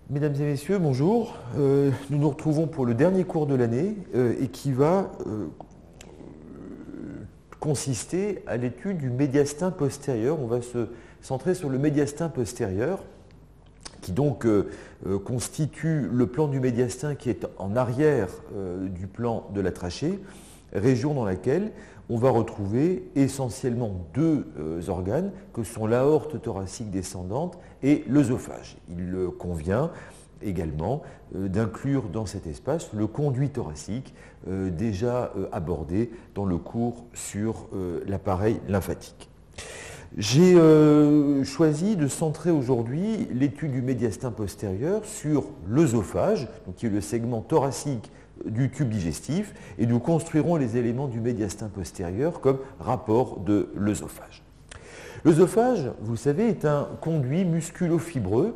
Mesdames et messieurs, bonjour. Nous nous retrouvons pour le dernier cours de l'année et qui va consister à l'étude du médiastin postérieur. On va se centrer sur le médiastin postérieur qui donc constitue le plan du médiastin qui est en arrière du plan de la trachée, région dans laquelle on va retrouver essentiellement deux organes que sont l'aorte thoracique descendante et l'œsophage. Il convient également d'inclure dans cet espace le conduit thoracique déjà abordé dans le cours sur l'appareil lymphatique. J'ai choisi de centrer aujourd'hui l'étude du médiastin postérieur sur l'œsophage, qui est le segment thoracique du tube digestif, et nous construirons les éléments du médiastin postérieur comme rapport de l'œsophage. L'œsophage, vous le savez, est un conduit musculo-fibreux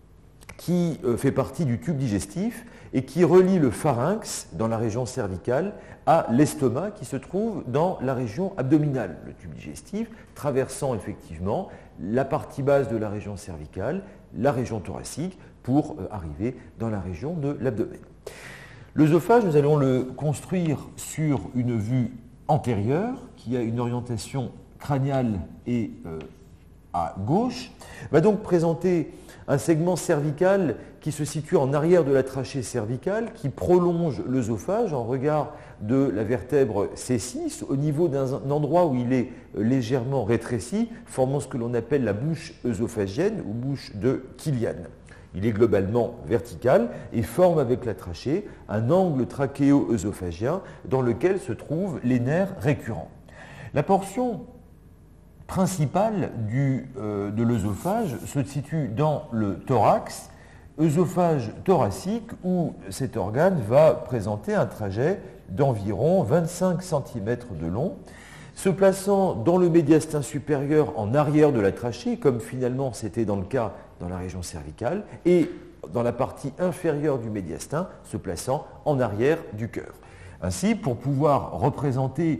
qui fait partie du tube digestif et qui relie le pharynx dans la région cervicale à l'estomac qui se trouve dans la région abdominale. Le tube digestif traversant effectivement la partie basse de la région cervicale, la région thoracique pour arriver dans la région de l'abdomen. L'œsophage, nous allons le construire sur une vue antérieure qui a une orientation crâniale et à gauche, va donc présenter un segment cervical qui se situe en arrière de la trachée cervicale, qui prolonge l'œsophage en regard de la vertèbre C6, au niveau d'un endroit où il est légèrement rétréci, formant ce que l'on appelle la bouche œsophagienne ou bouche de Killian. Il est globalement vertical et forme avec la trachée un angle trachéo-œsophagien dans lequel se trouvent les nerfs récurrents. La portion principale de l'œsophage se situe dans le thorax, œsophage thoracique, où cet organe va présenter un trajet d'environ 25 cm de long, se plaçant dans le médiastin supérieur en arrière de la trachée, comme finalement c'était dans le cas dans la région cervicale, et dans la partie inférieure du médiastin, se plaçant en arrière du cœur. Ainsi, pour pouvoir représenter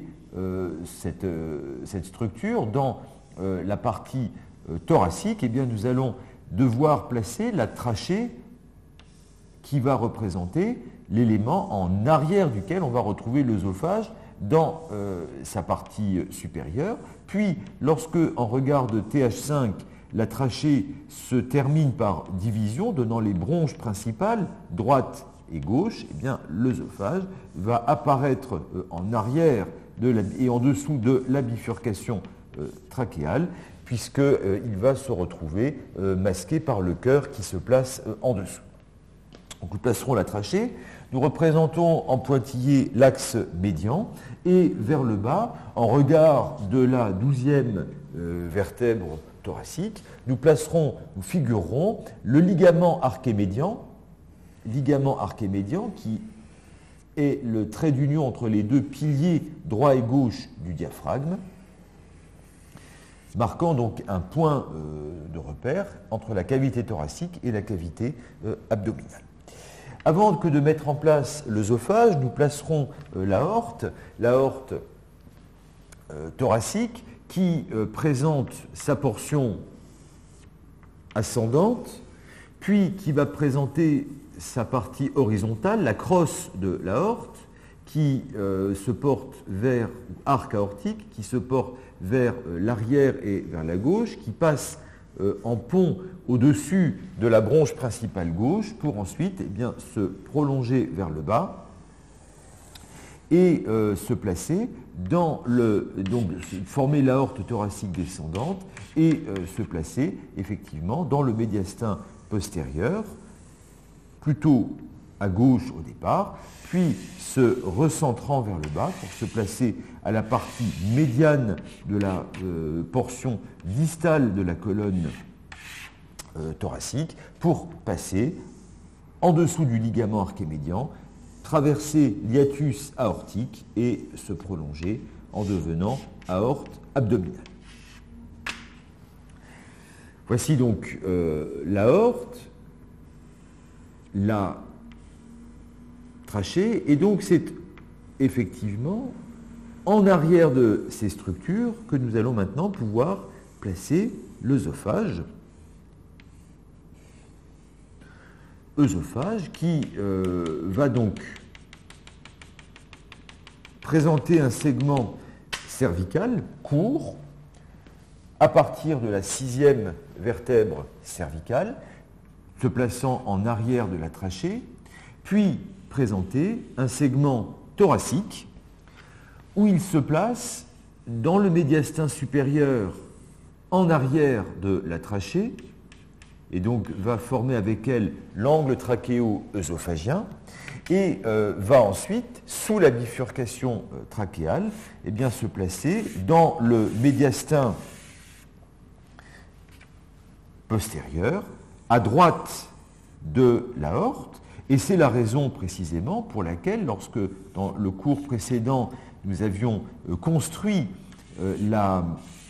cette structure dans la partie thoracique, eh bien, nous allons devoir placer la trachée qui va représenter l'élément en arrière duquel on va retrouver l'œsophage dans sa partie supérieure. Puis, lorsque, en regard de TH5, la trachée se termine par division, donnant les bronches principales, droite et gauche, eh bien, l'œsophage va apparaître en arrière et en dessous de la bifurcation trachéale, puisqu'il va se retrouver masqué par le cœur qui se place en dessous. Donc, nous placerons la trachée, nous représentons en pointillé l'axe médian, et vers le bas, en regard de la 12e vertèbre thoracique, nous figurerons le ligament archémédian qui est le trait d'union entre les deux piliers droit et gauche du diaphragme, marquant donc un point de repère entre la cavité thoracique et la cavité abdominale. Avant que de mettre en place l'œsophage, nous placerons l'aorte thoracique qui présente sa portion ascendante, puis qui va présenter sa partie horizontale, la crosse de l'aorte, qui se porte vers arc aortique, qui se porte vers l'arrière et vers la gauche, qui passe en pont au-dessus de la bronche principale gauche pour ensuite se prolonger vers le bas et se placer donc former l'aorte thoracique descendante et se placer effectivement dans le médiastin postérieur, plutôt à gauche au départ, puis se recentrant vers le bas pour se placer à la partie médiane de la portion distale de la colonne thoracique pour passer en dessous du ligament archémédian, traverser l'hiatus aortique et se prolonger en devenant aorte abdominale. Voici donc l'aorte, la trachée, et donc c'est effectivement en arrière de ces structures que nous allons maintenant pouvoir placer l'œsophage. œsophage qui va donc présenter un segment cervical court à partir de la 6e vertèbre cervicale, se plaçant en arrière de la trachée, puis présenter un segment thoracique où il se place dans le médiastin supérieur en arrière de la trachée et donc va former avec elle l'angle trachéo-œsophagien et va ensuite, sous la bifurcation trachéale, eh bien, se placer dans le médiastin postérieur, à droite de l'aorte, et c'est la raison précisément pour laquelle, lorsque dans le cours précédent, nous avions construit les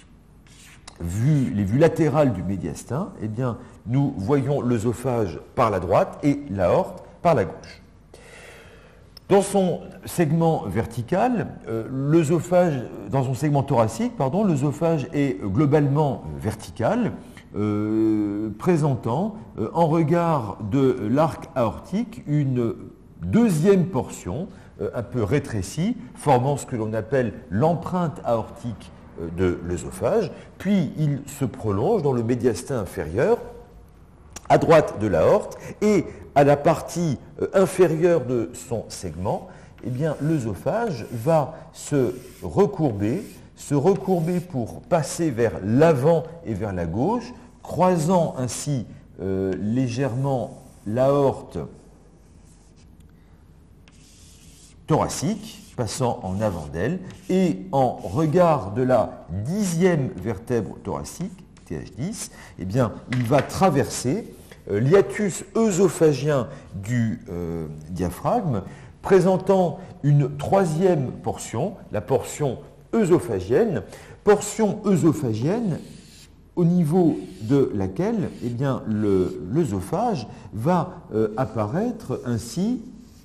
vues latérales du médiastin, eh bien, nous voyons l'œsophage par la droite et l'aorte par la gauche. Dans son segment vertical, dans son segment thoracique, l'œsophage est globalement vertical, présentant en regard de l'arc aortique une deuxième portion un peu rétrécie, formant ce que l'on appelle l'empreinte aortique de l'œsophage, puis il se prolonge dans le médiastin inférieur, à droite de l'aorte, et à la partie inférieure de son segment, eh bien, l'œsophage va se recourber pour passer vers l'avant et vers la gauche, croisant ainsi légèrement l'aorte thoracique, passant en avant d'elle, et en regard de la 10e vertèbre thoracique, TH10, eh bien, il va traverser l'hiatus œsophagien du diaphragme, présentant une troisième portion, la portion œsophagienne au niveau de laquelle eh bien, l'œsophage va apparaître ainsi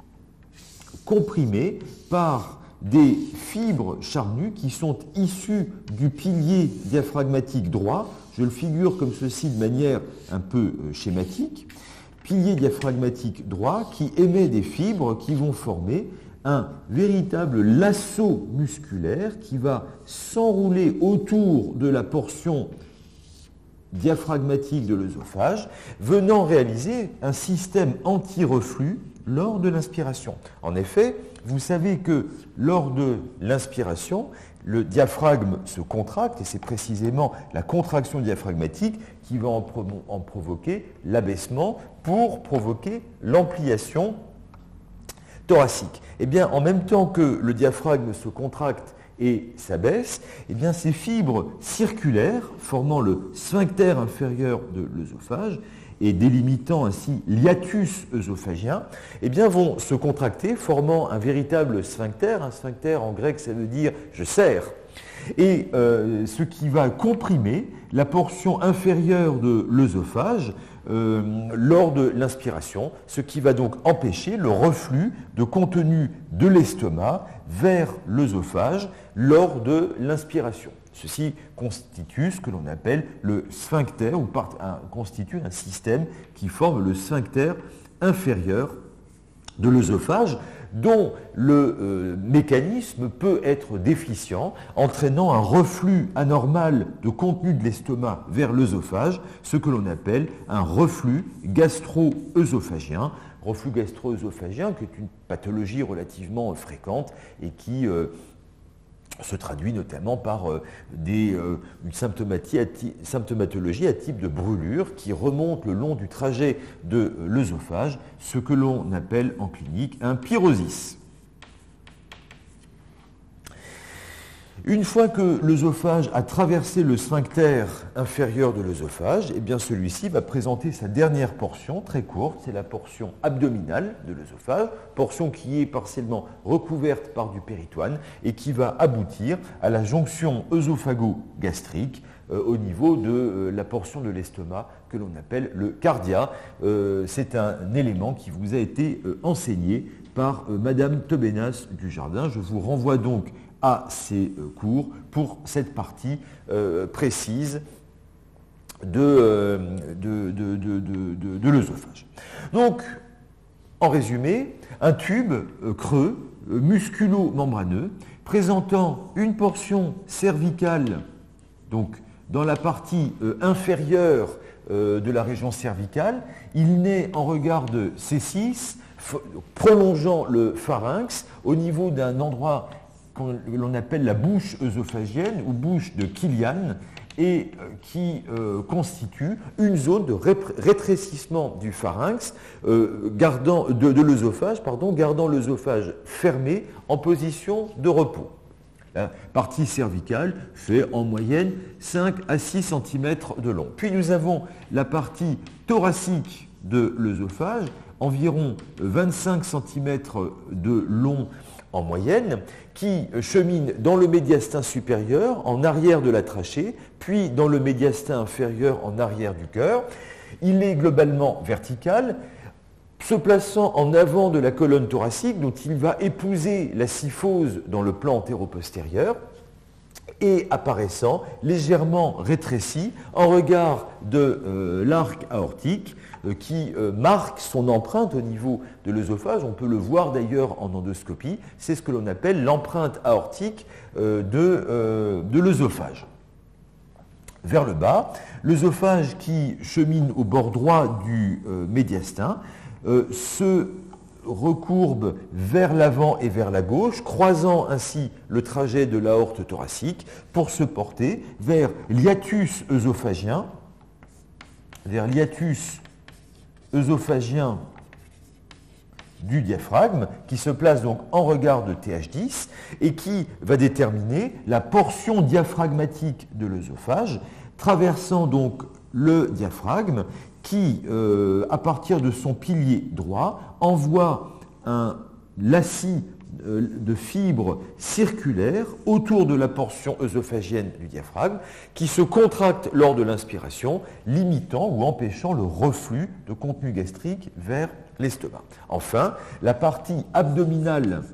comprimé par des fibres charnues qui sont issues du pilier diaphragmatique droit. Je le figure comme ceci de manière un peu schématique. Pilier diaphragmatique droit qui émet des fibres qui vont former un véritable lasso musculaire qui va s'enrouler autour de la portion diaphragmatique de l'œsophage, venant réaliser un système anti-reflux lors de l'inspiration. En effet, vous savez que lors de l'inspiration, le diaphragme se contracte, et c'est précisément la contraction diaphragmatique qui va en provoquer l'abaissement pour provoquer l'ampliation thoracique. Eh bien, en même temps que le diaphragme se contracte et s'abaisse, eh bien, ces fibres circulaires formant le sphincter inférieur de l'œsophage et délimitant ainsi l'hiatus œsophagien, eh bien, vont se contracter, formant un véritable sphincter. Un sphincter en grec, ça veut dire « je serre ». Et ce qui va comprimer la portion inférieure de l'œsophage lors de l'inspiration, ce qui va donc empêcher le reflux de contenu de l'estomac vers l'œsophage lors de l'inspiration. Ceci constitue ce que l'on appelle le sphincter, ou constitue un système qui forme le sphincter inférieur de l'œsophage, dont le mécanisme peut être déficient, entraînant un reflux anormal de contenu de l'estomac vers l'œsophage, ce que l'on appelle un reflux gastro-œsophagien. Reflux gastro-œsophagien qui est une pathologie relativement fréquente et qui se traduit notamment par une symptomatologie à type de brûlure qui remonte le long du trajet de l'œsophage, ce que l'on appelle en clinique un pyrosis. Une fois que l'œsophage a traversé le sphincter inférieur de l'œsophage, eh bien celui-ci va présenter sa dernière portion, très courte, c'est la portion abdominale de l'œsophage, portion qui est partiellement recouverte par du péritoine et qui va aboutir à la jonction œsophago-gastrique au niveau de la portion de l'estomac que l'on appelle le cardia. C'est un élément qui vous a été enseigné par Madame Tebenas du Jardin. Je vous renvoie donc à ces cours pour cette partie précise de l'œsophage. Donc, en résumé, un tube creux, musculo-membraneux, présentant une portion cervicale, donc dans la partie inférieure de la région cervicale. Il naît en regard de C6, prolongeant le pharynx au niveau d'un endroit que l'on appelle la bouche œsophagienne ou bouche de Killian, et qui constitue une zone de rétrécissement du pharynx de l'œsophage, gardant l'œsophage fermé en position de repos. La partie cervicale fait en moyenne 5 à 6 cm de long. Puis nous avons la partie thoracique de l'œsophage, environ 25 cm de long en moyenne, qui chemine dans le médiastin supérieur, en arrière de la trachée, puis dans le médiastin inférieur, en arrière du cœur. Il est globalement vertical, se plaçant en avant de la colonne thoracique, dont il va épouser la syphose dans le plan antéro-postérieur, et apparaissant légèrement rétréci en regard de l'arc aortique, qui marque son empreinte au niveau de l'œsophage. On peut le voir d'ailleurs en endoscopie. C'est ce que l'on appelle l'empreinte aortique de l'œsophage. Vers le bas, l'œsophage qui chemine au bord droit du médiastin se recourbe vers l'avant et vers la gauche, croisant ainsi le trajet de l'aorte thoracique pour se porter vers l'hiatus œsophagien, du diaphragme, qui se place donc en regard de TH10 et qui va déterminer la portion diaphragmatique de l'œsophage, traversant donc le diaphragme qui, à partir de son pilier droit, envoie un lacis de fibres circulaires autour de la portion œsophagienne du diaphragme qui se contracte lors de l'inspiration, limitant ou empêchant le reflux de contenu gastrique vers l'estomac. Enfin, la partie abdominale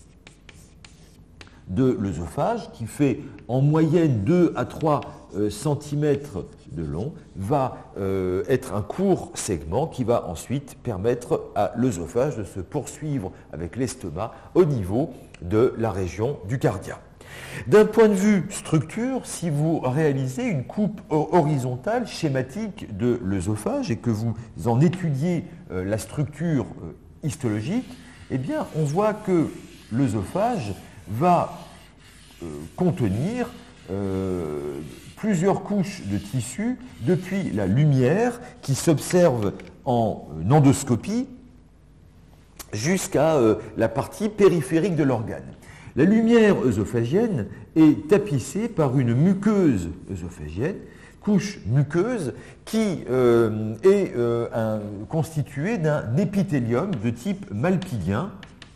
de l'œsophage, qui fait en moyenne 2 à 3 cm de long, va être un court segment qui va ensuite permettre à l'œsophage de se poursuivre avec l'estomac au niveau de la région du cardia. D'un point de vue structure, si vous réalisez une coupe horizontale schématique de l'œsophage et que vous en étudiez la structure histologique, eh bien, on voit que l'œsophage va contenir plusieurs couches de tissu, depuis la lumière qui s'observe en endoscopie jusqu'à la partie périphérique de l'organe. La lumière œsophagienne est tapissée par une muqueuse œsophagienne, couche muqueuse qui est constituée d'un épithélium de type malpigien,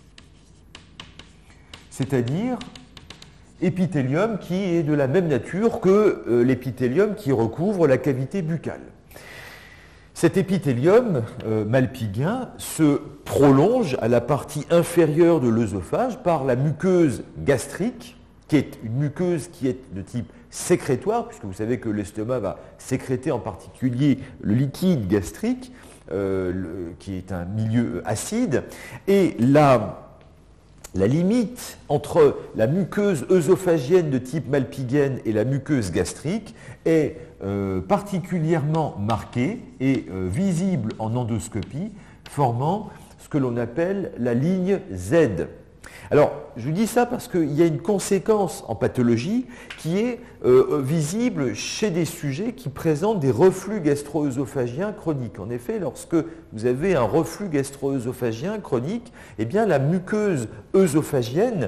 c'est-à-dire épithélium qui est de la même nature que l'épithélium qui recouvre la cavité buccale. Cet épithélium malpigien se prolonge à la partie inférieure de l'œsophage par la muqueuse gastrique, qui est une muqueuse qui est de type sécrétoire, puisque vous savez que l'estomac va sécréter en particulier le liquide gastrique, qui est un milieu acide, et la limite entre la muqueuse œsophagienne de type malpighienne et la muqueuse gastrique est particulièrement marquée et visible en endoscopie, formant ce que l'on appelle la ligne Z. Alors, je vous dis ça parce qu'il y a une conséquence en pathologie qui est visible chez des sujets qui présentent des reflux gastro-œsophagiens chroniques. En effet, lorsque vous avez un reflux gastro-œsophagien chronique, eh bien la muqueuse œsophagienne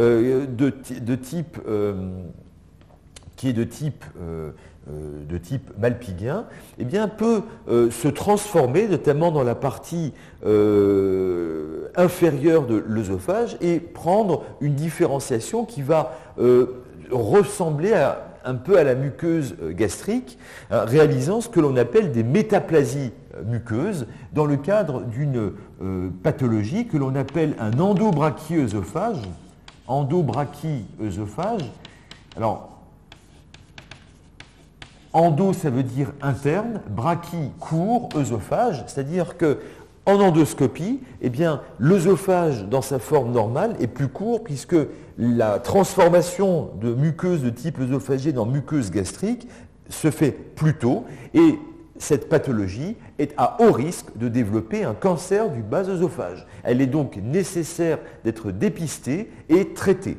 qui est de type malpigien, eh bien, peut se transformer, notamment dans la partie inférieure de l'œsophage, et prendre une différenciation qui va ressembler un peu à la muqueuse gastrique, réalisant ce que l'on appelle des métaplasies muqueuses dans le cadre d'une pathologie que l'on appelle un endobrachie-œsophage. Endobrachie-œsophage. Alors, endo, ça veut dire interne, brachie, court, œsophage, c'est-à-dire que en endoscopie, eh bien, l'œsophage dans sa forme normale est plus court puisque la transformation de muqueuse de type œsophagienne en muqueuse gastrique se fait plus tôt et cette pathologie est à haut risque de développer un cancer du bas œsophage. Elle est donc nécessaire d'être dépistée et traitée.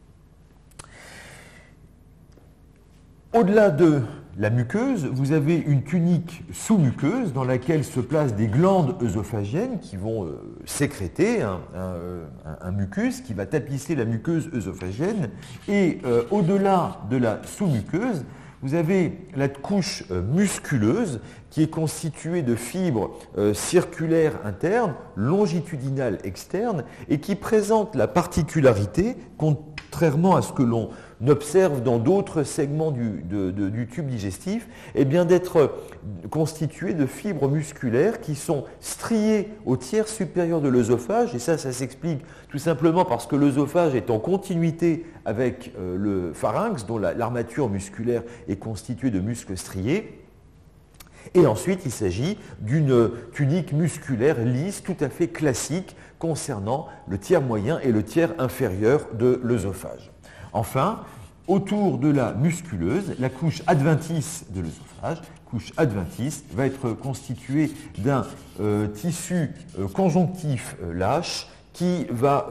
Au-delà de la muqueuse, vous avez une tunique sous-muqueuse dans laquelle se placent des glandes œsophagiennes qui vont sécréter un mucus qui va tapisser la muqueuse œsophagienne. Et au-delà de la sous-muqueuse, vous avez la couche musculeuse qui est constituée de fibres circulaires internes, longitudinales externes, et qui présente la particularité, contrairement à ce que l'on observe dans d'autres segments du tube digestif, eh bien d'être constituée de fibres musculaires qui sont striées au tiers supérieur de l'œsophage, et ça s'explique tout simplement parce que l'œsophage est en continuité avec le pharynx, dont l'armature musculaire est constituée de muscles striés. Et ensuite, il s'agit d'une tunique musculaire lisse, tout à fait classique, concernant le tiers moyen et le tiers inférieur de l'œsophage. Enfin, autour de la musculeuse, la couche adventice de l'œsophage, couche adventice, va être constituée d'un tissu conjonctif lâche qui va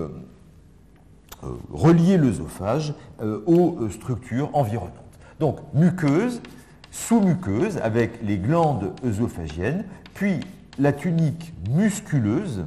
relier l'œsophage aux structures environnantes. Donc, muqueuse, sous-muqueuse avec les glandes œsophagiennes, puis la tunique musculeuse,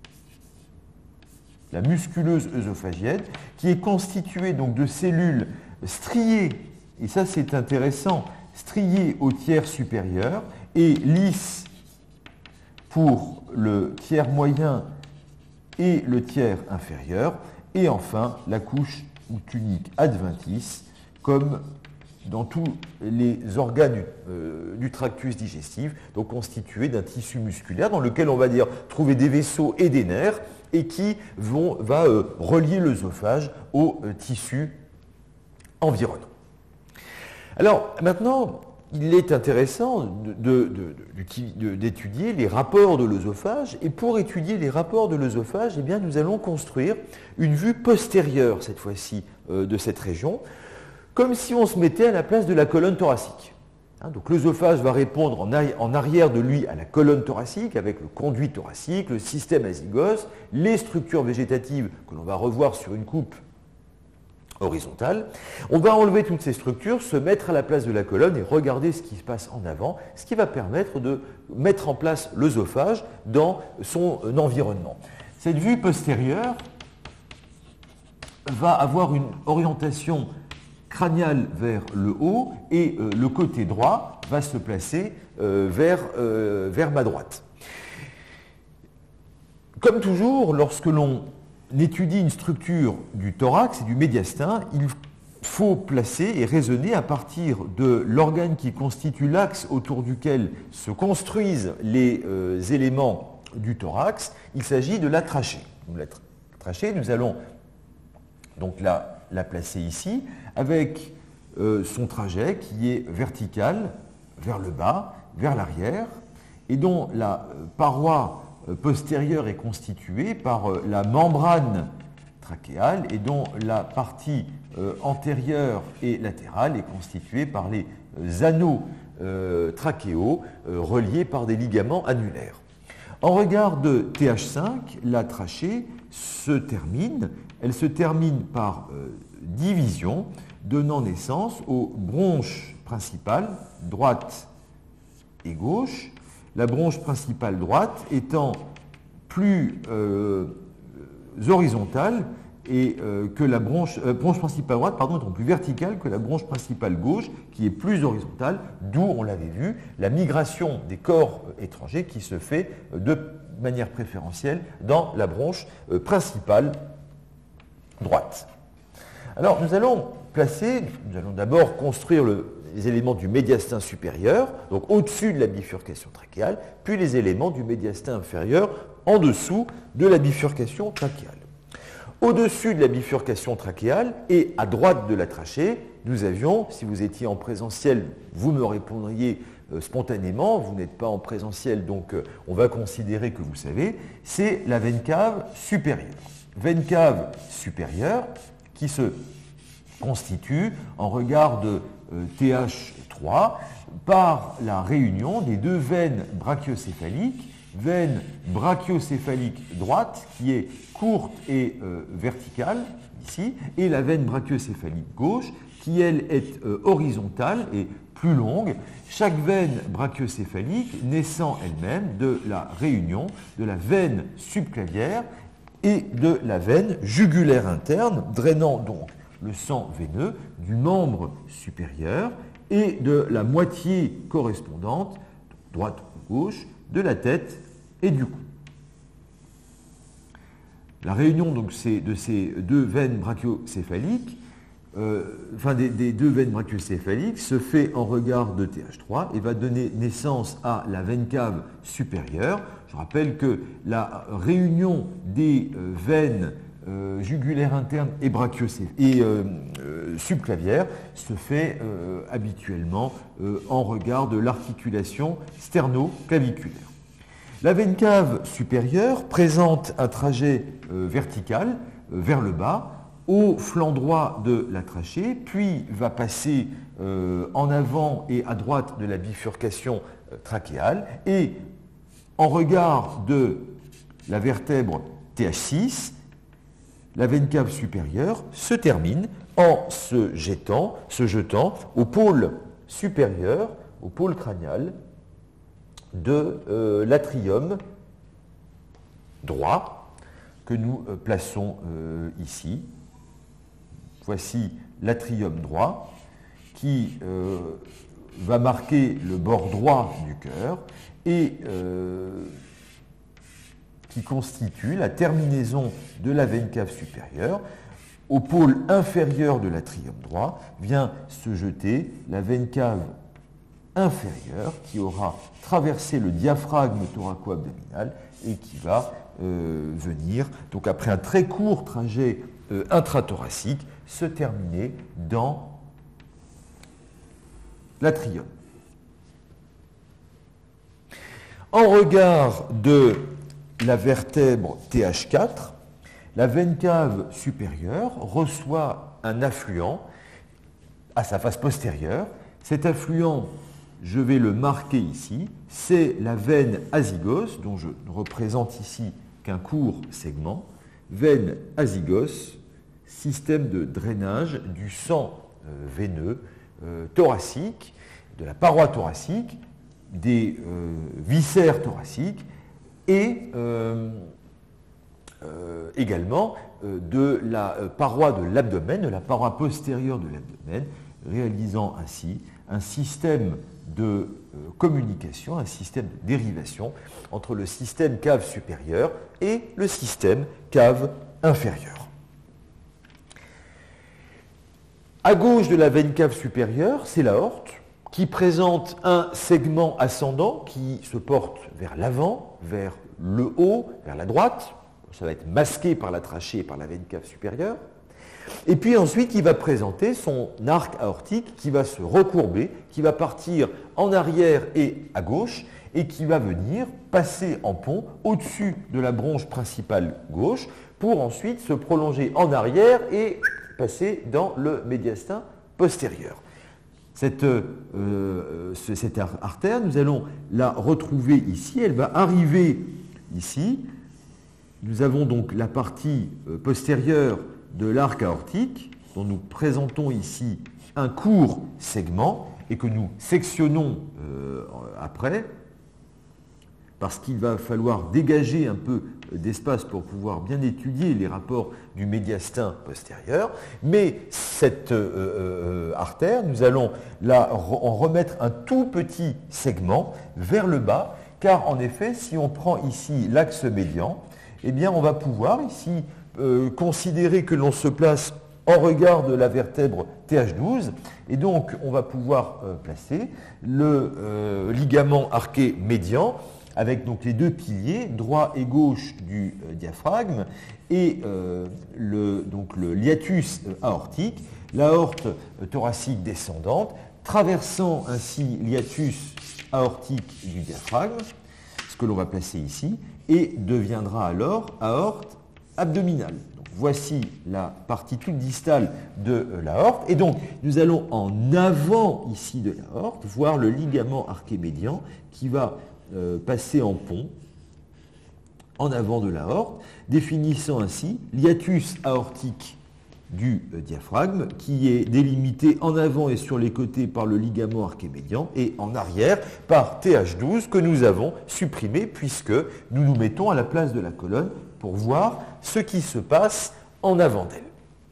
la musculeuse œsophagienne, qui est constituée donc de cellules striées, et ça c'est intéressant, striées au tiers supérieur et lisses pour le tiers moyen et le tiers inférieur, et enfin la couche ou tunique adventice, comme dans tous les organes du tractus digestif, donc constitués d'un tissu musculaire dans lequel on va dire trouver des vaisseaux et des nerfs, et qui va relier l'œsophage au tissu environnant. Alors maintenant, il est intéressant d'étudier les rapports de l'œsophage, et pour étudier les rapports de l'œsophage, eh bien, nous allons construire une vue postérieure, cette fois-ci, de cette région, comme si on se mettait à la place de la colonne thoracique. Donc l'œsophage va répondre en arrière de lui à la colonne thoracique avec le conduit thoracique, le système azygos, les structures végétatives que l'on va revoir sur une coupe horizontale. On va enlever toutes ces structures, se mettre à la place de la colonne et regarder ce qui se passe en avant, ce qui va permettre de mettre en place l'œsophage dans son environnement. Cette vue postérieure va avoir une orientation crâniale vers le haut et le côté droit va se placer vers ma droite. Comme toujours, lorsque l'on étudie une structure du thorax et du médiastin, il faut placer et raisonner à partir de l'organe qui constitue l'axe autour duquel se construisent les éléments du thorax. Il s'agit de la trachée. La trachée, nous allons donc la placer ici, avec son trajet qui est vertical vers le bas, vers l'arrière, et dont la paroi postérieure est constituée par la membrane trachéale, et dont la partie antérieure et latérale est constituée par les anneaux trachéaux reliés par des ligaments annulaires. En regard de TH5, la trachée se termine par division, donnant naissance aux bronches principales, droite et gauche, la bronche principale droite étant plus horizontale et que la bronche principale droite étant plus verticale que la bronche principale gauche, qui est plus horizontale, d'où, on l'avait vu, la migration des corps étrangers qui se fait de manière préférentielle dans la bronche principale droite. Alors nous allons d'abord construire les éléments du médiastin supérieur, donc au-dessus de la bifurcation trachéale, puis les éléments du médiastin inférieur en dessous de la bifurcation trachéale. Au-dessus de la bifurcation trachéale et à droite de la trachée, nous avions, si vous étiez en présentiel, vous me répondriez spontanément, vous n'êtes pas en présentiel, donc on va considérer que vous savez, c'est la veine cave supérieure. Veine cave supérieure qui se constitue en regard de TH3 par la réunion des deux veines brachiocéphaliques, veine brachiocéphalique droite qui est courte et verticale, ici, et la veine brachiocéphalique gauche qui, elle, est horizontale et plus longue, chaque veine brachiocéphalique naissant elle-même de la réunion de la veine subclavière et de la veine jugulaire interne, drainant donc le sang veineux du membre supérieur et de la moitié correspondante, droite ou gauche, de la tête et du cou. La réunion donc, de ces deux veines brachiocéphaliques, des deux veines brachiocéphaliques se fait en regard de TH3 et va donner naissance à la veine cave supérieure. Je rappelle que la réunion des veines jugulaires internes et subclavières se fait habituellement en regard de l'articulation sterno-claviculaire. La veine cave supérieure présente un trajet vertical vers le bas au flanc droit de la trachée, puis va passer en avant et à droite de la bifurcation trachéale et en regard de la vertèbre TH6, la veine cave supérieure se termine en se jetant au pôle supérieur, au pôle crânial de l'atrium droit que nous plaçons ici. Voici l'atrium droit qui va marquer le bord droit du cœur et qui constitue la terminaison de la veine cave supérieure. Au pôle inférieur de l'atrium droit vient se jeter la veine cave inférieure qui aura traversé le diaphragme thoraco-abdominal et qui va venir, donc après un très court trajet intrathoracique, se terminer dans l'atrium. En regard de la vertèbre TH4, la veine cave supérieure reçoit un affluent à sa face postérieure. Cet affluent, je vais le marquer ici, c'est la veine azygos, dont je ne représente ici qu'un court segment. Veine azygos, système de drainage du sang veineux thoracique, de la paroi thoracique, des viscères thoraciques et également de la paroi de l'abdomen, de la paroi postérieure de l'abdomen, réalisant ainsi un système de communication, un système de dérivation entre le système cave supérieur et le système cave inférieur. À gauche de la veine cave supérieure, c'est l'aorte qui présente un segment ascendant qui se porte vers l'avant, vers le haut, vers la droite. Ça va être masqué par la trachée et par la veine cave supérieure. Et puis ensuite, il va présenter son arc aortique qui va se recourber, qui va partir en arrière et à gauche, et qui va venir passer en pont au-dessus de la bronche principale gauche, pour ensuite se prolonger en arrière et passer dans le médiastin postérieur. Cette artère, nous allons la retrouver ici, elle va arriver ici. Nous avons donc la partie postérieure de l'arc aortique, dont nous présentons ici un court segment et que nous sectionnons après, parce qu'il va falloir dégager un peu d'espace pour pouvoir bien étudier les rapports du médiastin postérieur. Mais cette artère, nous allons en remettre un tout petit segment vers le bas, car en effet, si on prend ici l'axe médian, eh bien on va pouvoir ici considérer que l'on se place en regard de la vertèbre TH12, et donc on va pouvoir placer le ligament arqué médian avec donc les deux piliers, droit et gauche du diaphragme, et le hiatus aortique, l'aorte thoracique descendante, traversant ainsi l'hiatus aortique du diaphragme, ce que l'on va placer ici, et deviendra alors aorte abdominale. Donc, voici la partie toute distale de l'aorte, et donc nous allons en avant ici de l'aorte voir le ligament archémédian qui va passer en pont en avant de l'aorte, définissant ainsi l'hiatus aortique du diaphragme qui est délimité en avant et sur les côtés par le ligament archémédian et en arrière par TH12 que nous avons supprimé puisque nous nous mettons à la place de la colonne pour voir ce qui se passe en avant d'elle.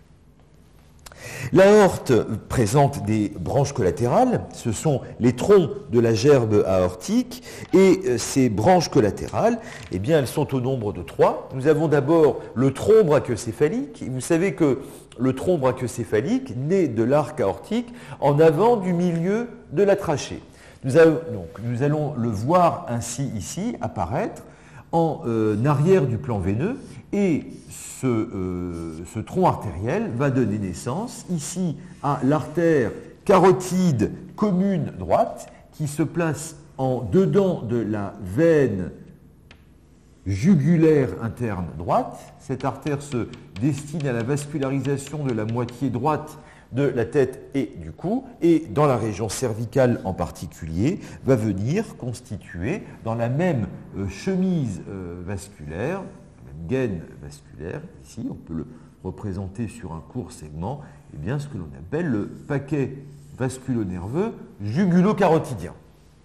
L'aorte présente des branches collatérales, ce sont les troncs de la gerbe aortique, et ces branches collatérales, eh bien, elles sont au nombre de 3. Nous avons d'abord le tronc brachiocéphalique, et vous savez que le tronc brachiocéphalique naît de l'arc aortique en avant du milieu de la trachée. Nous allons le voir ainsi ici apparaître en arrière du plan veineux, et ce tronc artériel va donner naissance ici à l'artère carotide commune droite qui se place en dedans de la veine jugulaire interne droite. Cette artère se destine à la vascularisation de la moitié droite de la tête et du cou, et dans la région cervicale en particulier, va venir constituer dans la même chemise vasculaire, la même gaine vasculaire, ici, on peut le représenter sur un court segment, eh bien, ce que l'on appelle le paquet vasculonerveux jugulo-carotidien.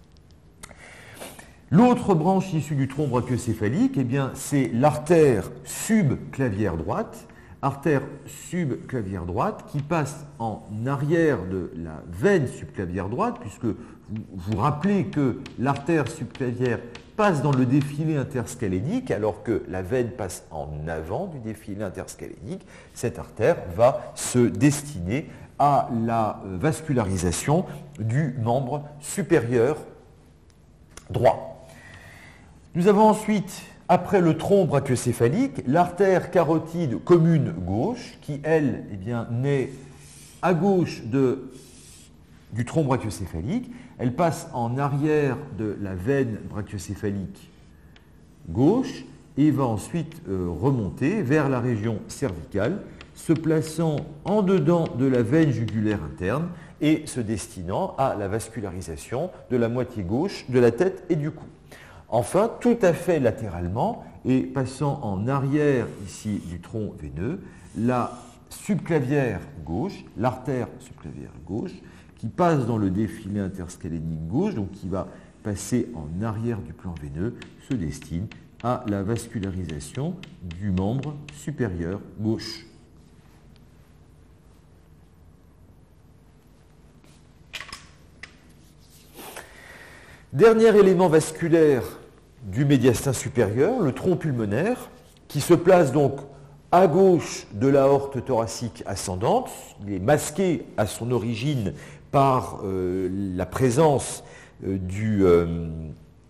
L'autre branche issue du tronc brachiocéphalique, eh bien, c'est l'artère subclavière droite, qui passe en arrière de la veine subclavière droite, puisque vous vous rappelez que l'artère subclavière passe dans le défilé interscalénique, alors que la veine passe en avant du défilé interscalénique. Cette artère va se destiner à la vascularisation du membre supérieur droit. Nous avons ensuite, après le tronc brachiocéphalique, l'artère carotide commune gauche, qui, elle, eh bien, naît à gauche du tronc brachiocéphalique. Elle passe en arrière de la veine brachiocéphalique gauche et va ensuite remonter vers la région cervicale, se plaçant en dedans de la veine jugulaire interne et se destinant à la vascularisation de la moitié gauche de la tête et du cou. Enfin, tout à fait latéralement, et passant en arrière ici du tronc veineux, la subclavière gauche, l'artère subclavière gauche, qui passe dans le défilé interscalénique gauche, donc qui va passer en arrière du plan veineux, se destine à la vascularisation du membre supérieur gauche. Dernier élément vasculaire du médiastin supérieur, le tronc pulmonaire, qui se place donc à gauche de l'aorte thoracique ascendante. Il est masqué à son origine par la présence de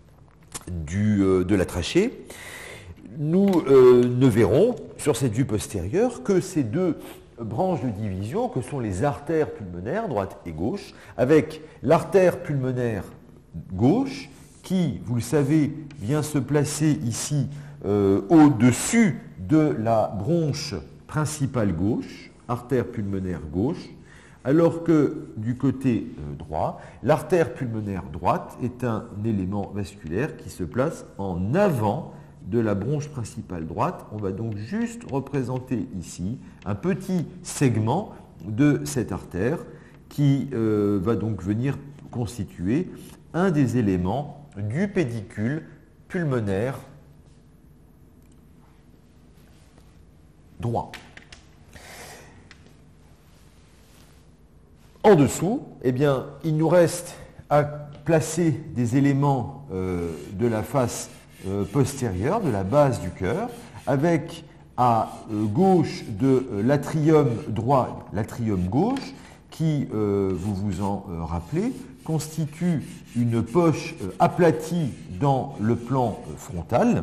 la trachée. Nous ne verrons sur cette vue postérieure que ces deux branches de division, que sont les artères pulmonaires, droite et gauche, avec l'artère pulmonaire gauche, qui, vous le savez, vient se placer ici au-dessus de la bronche principale gauche, artère pulmonaire gauche, alors que du côté droit, l'artère pulmonaire droite est un élément vasculaire qui se place en avant de la bronche principale droite. On va donc juste représenter ici un petit segment de cette artère qui va donc venir constituer un des éléments du pédicule pulmonaire droit. En dessous, eh bien, il nous reste à placer des éléments de la face postérieure, de la base du cœur, avec à gauche de l'atrium droit, l'atrium gauche, qui, vous vous en rappelez, constitue une poche aplatie dans le plan frontal,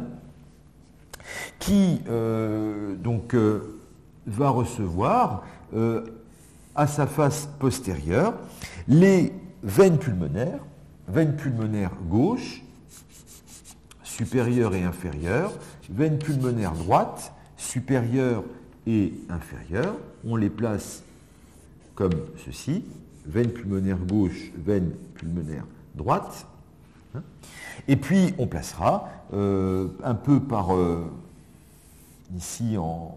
qui va recevoir à sa face postérieure les veines pulmonaires gauche, supérieure et inférieure, veine pulmonaire droite, supérieure et inférieure. On les place comme ceci, veine pulmonaire gauche, veine pulmonaire droite. Et puis on placera un peu par ici un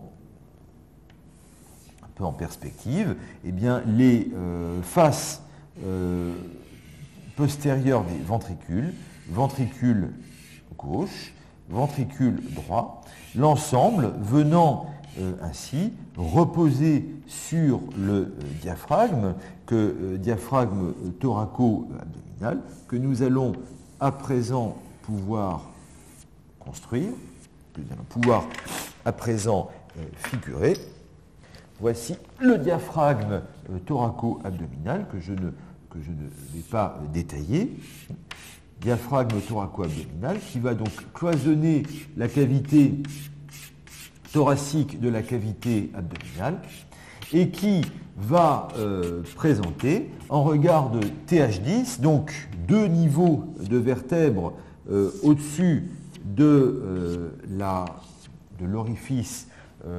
peu en perspective, eh bien, les faces postérieures des ventricules, ventricule gauche, ventricule droit, l'ensemble venant ainsi reposer sur le diaphragme, diaphragme thoraco-abdominal, que nous allons à présent pouvoir construire, que nous allons pouvoir à présent figurer. Voici le diaphragme thoraco-abdominal que je ne vais pas détailler. Diaphragme thoraco-abdominal qui va donc cloisonner la cavité thoracique de la cavité abdominale et qui va présenter, en regard de TH10, donc deux niveaux de vertèbres au-dessus de l'orifice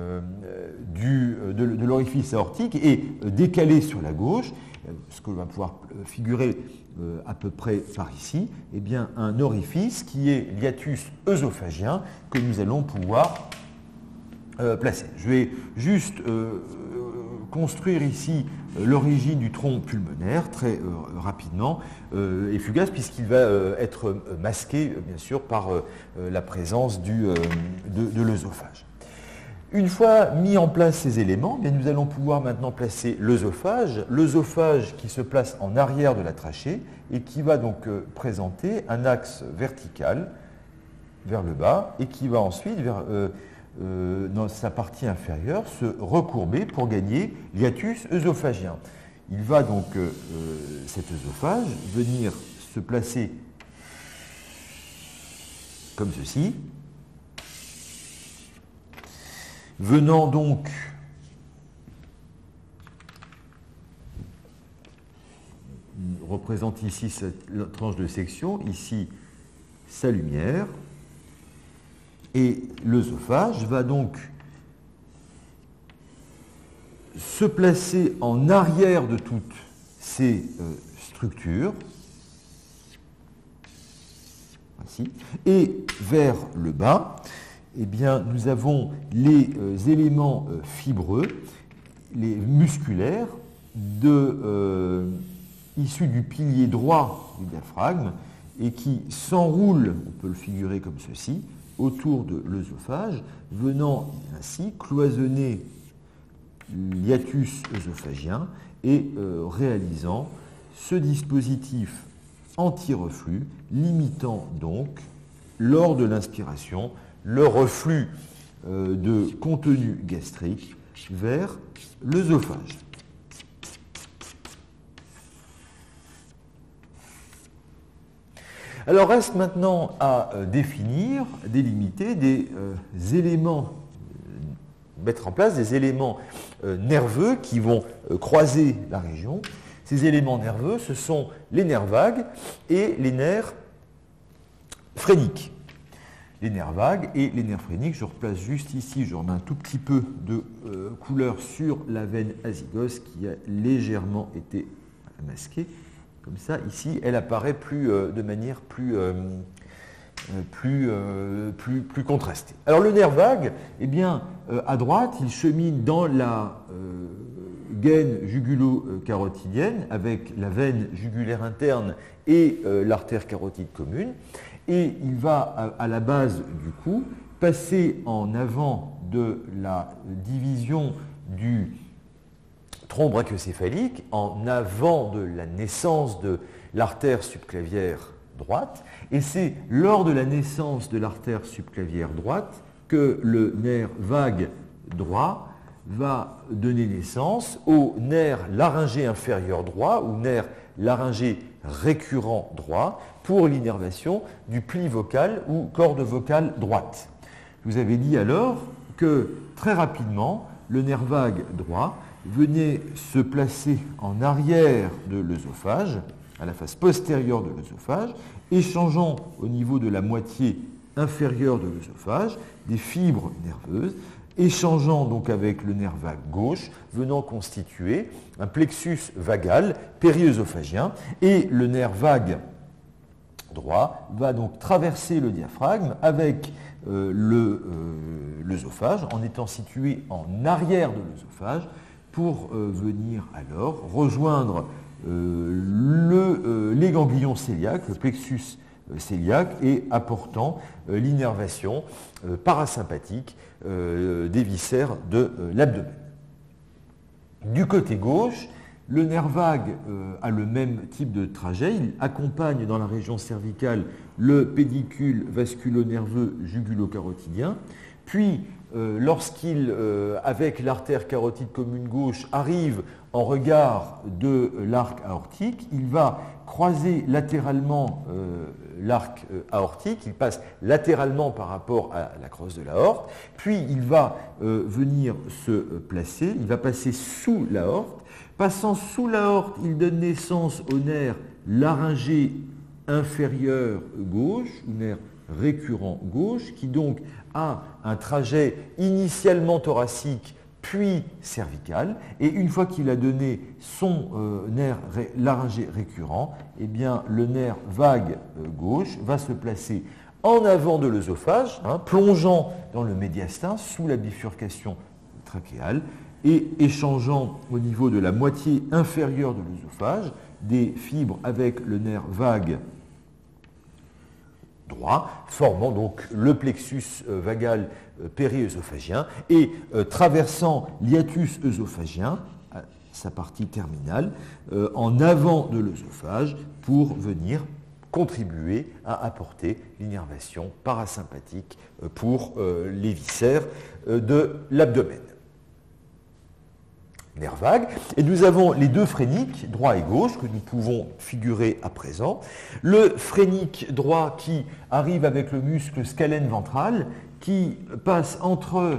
de l'orifice aortique et décalé sur la gauche, ce que l'on va pouvoir figurer à peu près par ici, eh bien un orifice qui est l'hiatus œsophagien que nous allons pouvoir placer. Je vais juste construire ici l'origine du tronc pulmonaire très rapidement et fugace puisqu'il va être masqué bien sûr par la présence de l'œsophage. Une fois mis en place ces éléments, bien, nous allons pouvoir maintenant placer l'œsophage qui se place en arrière de la trachée et qui va donc présenter un axe vertical vers le bas et qui va ensuite dans sa partie inférieure se recourber pour gagner l'hiatus œsophagien. Il va donc, cet œsophage, venir se placer comme ceci, venant donc représente ici cette tranche de section, ici sa lumière, et l'œsophage va donc se placer en arrière de toutes ces structures, ainsi, et vers le bas, eh bien, nous avons les éléments fibreux, les musculaires, issus du pilier droit du diaphragme et qui s'enroulent, on peut le figurer comme ceci, autour de l'œsophage, venant ainsi cloisonner l'hiatus œsophagien et réalisant ce dispositif anti-reflux, limitant donc, lors de l'inspiration, le reflux de contenu gastrique vers l'œsophage. Alors reste maintenant à définir, délimiter des éléments, mettre en place des éléments nerveux qui vont croiser la région. Ces éléments nerveux, ce sont les nerfs vagues et les nerfs phréniques. Les nerfs vagues et les nerfs phréniques, je replace juste ici, je remets un tout petit peu de couleur sur la veine azygos qui a légèrement été masquée. Comme ça, ici, elle apparaît de manière plus contrastée. Alors le nerf vague, eh bien, à droite, il chemine dans la gaine jugulo-carotidienne avec la veine jugulaire interne et l'artère carotide commune. Et il va, à la base du cou, passer en avant de la division du tronc brachiocéphalique, en avant de la naissance de l'artère subclavière droite. Et c'est lors de la naissance de l'artère subclavière droite que le nerf vague droit va donner naissance au nerf laryngé inférieur droit ou nerf laryngé récurrent droit pour l'innervation du pli vocal ou corde vocale droite. Je vous avais dit alors que très rapidement, le nerf vague droit venait se placer en arrière de l'œsophage, à la face postérieure de l'œsophage, échangeant au niveau de la moitié inférieure de l'œsophage des fibres nerveuses, échangeant donc avec le nerf vague gauche, venant constituer un plexus vagal périœsophagien, et le nerf vague droit va donc traverser le diaphragme avec l'œsophage en étant situé en arrière de l'œsophage pour venir alors rejoindre les ganglions cœliaques, le plexus cœliaque, et apportant l'innervation parasympathique des viscères de l'abdomen. Du côté gauche, le nerf vague a le même type de trajet. Il accompagne dans la région cervicale le pédicule vasculo-nerveux jugulo-carotidien. Puis, lorsqu'il, avec l'artère carotide commune gauche, arrive en regard de l'arc aortique, il va croiser latéralement l'arc aortique, il passe latéralement par rapport à la crosse de l'aorte, puis il va venir se placer, il va passer sous l'aorte. Passant sous l'aorte, il donne naissance au nerf laryngé inférieur gauche, ou nerf récurrent gauche, qui donc a un trajet initialement thoracique puis cervical, et une fois qu'il a donné son nerf laryngé récurrent, eh bien, le nerf vague gauche va se placer en avant de l'œsophage, plongeant dans le médiastin sous la bifurcation trachéale, et échangeant au niveau de la moitié inférieure de l'œsophage des fibres avec le nerf vague droit, formant donc le plexus vagal périœsophagien et traversant l'hiatus œsophagien, à sa partie terminale, en avant de l'œsophage pour venir contribuer à apporter l'innervation parasympathique pour les viscères de l'abdomen. Nerf vague. Et nous avons les deux phréniques, droit et gauche, que nous pouvons figurer à présent. Le phrénique droit qui arrive avec le muscle scalène ventral, qui passe entre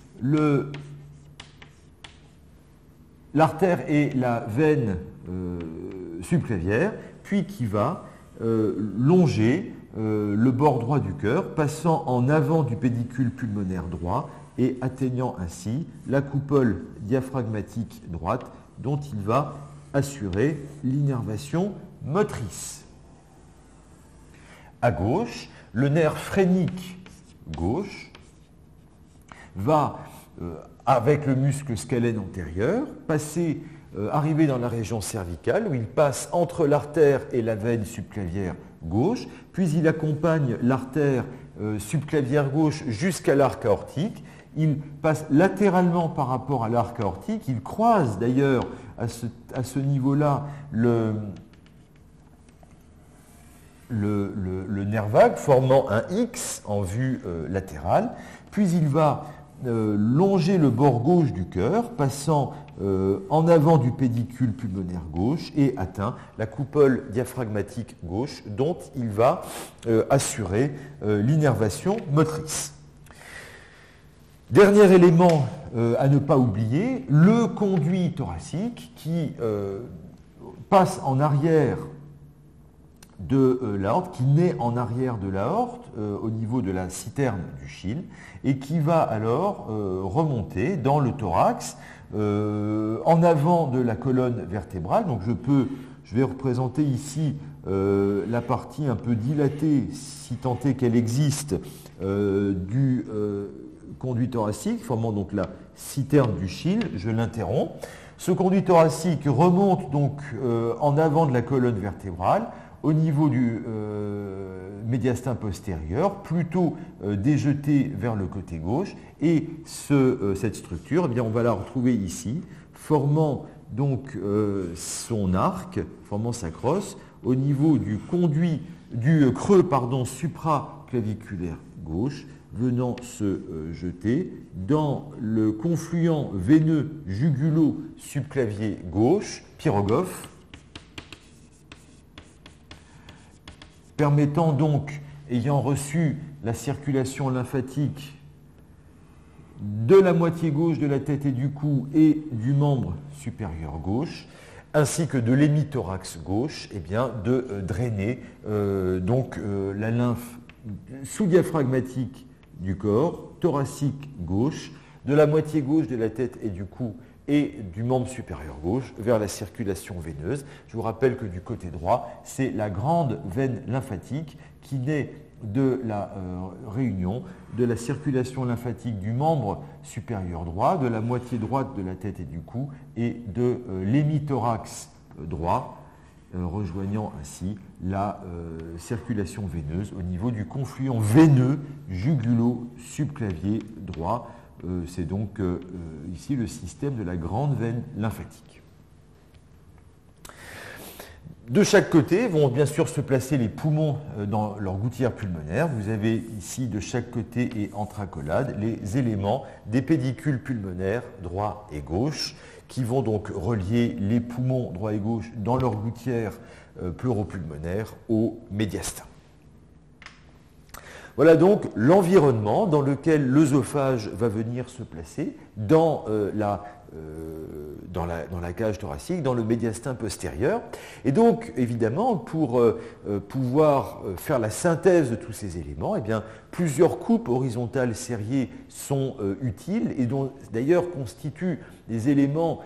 l'artère et la veine subclavière, puis qui va longer le bord droit du cœur, passant en avant du pédicule pulmonaire droit, et atteignant ainsi la coupole diaphragmatique droite dont il va assurer l'innervation motrice. À gauche, le nerf phrénique gauche va, avec le muscle scalène antérieur, arriver dans la région cervicale où il passe entre l'artère et la veine subclavière gauche, puis il accompagne l'artère subclavière gauche jusqu'à l'arc aortique. Il passe latéralement par rapport à l'arc aortique, il croise d'ailleurs à ce niveau-là le nerf vague, formant un X en vue latérale, puis il va longer le bord gauche du cœur, passant en avant du pédicule pulmonaire gauche et atteint la coupole diaphragmatique gauche dont il va assurer l'innervation motrice. Dernier élément à ne pas oublier, le conduit thoracique qui passe en arrière de l'aorte, qui naît en arrière de l'aorte au niveau de la citerne du Schill et qui va alors remonter dans le thorax en avant de la colonne vertébrale. Donc je vais représenter ici la partie un peu dilatée, si tant est qu'elle existe, du conduit thoracique, formant donc la citerne du Schill. Je l'interromps. Ce conduit thoracique remonte donc en avant de la colonne vertébrale, au niveau du médiastin postérieur, plutôt déjeté vers le côté gauche, et cette structure, eh bien, on va la retrouver ici, formant donc son arc, formant sa crosse, au niveau du creux supraclaviculaire gauche, venant se jeter dans le confluent veineux jugulo-subclavier gauche, pyrogophe, permettant donc, ayant reçu la circulation lymphatique de la moitié gauche de la tête et du cou et du membre supérieur gauche, ainsi que de l'hémithorax gauche, eh bien, de drainer la lymphe sous-diaphragmatique du corps, thoracique gauche, de la moitié gauche de la tête et du cou et du membre supérieur gauche vers la circulation veineuse. Je vous rappelle que du côté droit, c'est la grande veine lymphatique qui naît de la réunion de la circulation lymphatique du membre supérieur droit, de la moitié droite de la tête et du cou et de l'hémithorax droit, rejoignant ainsi la circulation veineuse au niveau du confluent veineux jugulo-subclavier droit. C'est donc ici le système de la grande veine lymphatique. De chaque côté vont bien sûr se placer les poumons dans leur gouttière pulmonaire. Vous avez ici de chaque côté et entre accolades les éléments des pédicules pulmonaires droit et gauche qui vont donc relier les poumons droit et gauche dans leur gouttière pleuropulmonaire au médiastin. Voilà donc l'environnement dans lequel l'œsophage va venir se placer dans la cage thoracique, dans le médiastin postérieur. Et donc, évidemment, pour pouvoir faire la synthèse de tous ces éléments, eh bien, plusieurs coupes horizontales serrées sont utiles et dont d'ailleurs constituent des éléments